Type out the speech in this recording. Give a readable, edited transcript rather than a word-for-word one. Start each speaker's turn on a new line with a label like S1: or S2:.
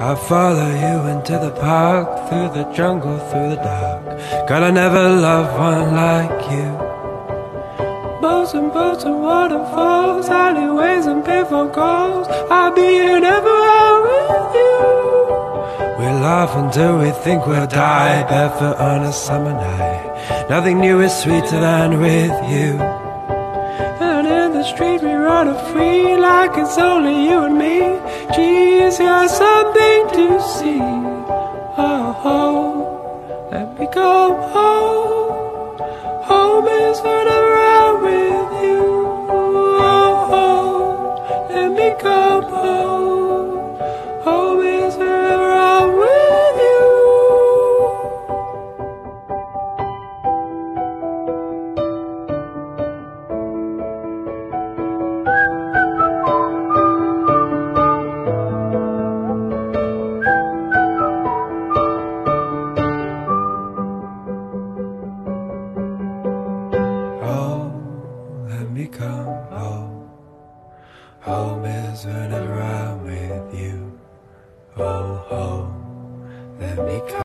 S1: I'll follow you into the park, through the jungle, through the dark. Girl, I never loved one like you. Boats and waterfalls, alleyways and payphone calls. I'll be here everywhere with you. We laugh until we think we'll die, barefoot on a summer night. Nothing new is sweeter than with you. And in the street we run free, like it's only you and me. Geez, you're something to see. Oh, oh, let me go home. Home is whenever I'm with you. Oh, oh, let me come home. Home is whenever I'm with you. Let me come home. Home is whenever I'm with you. Oh, home, let me come.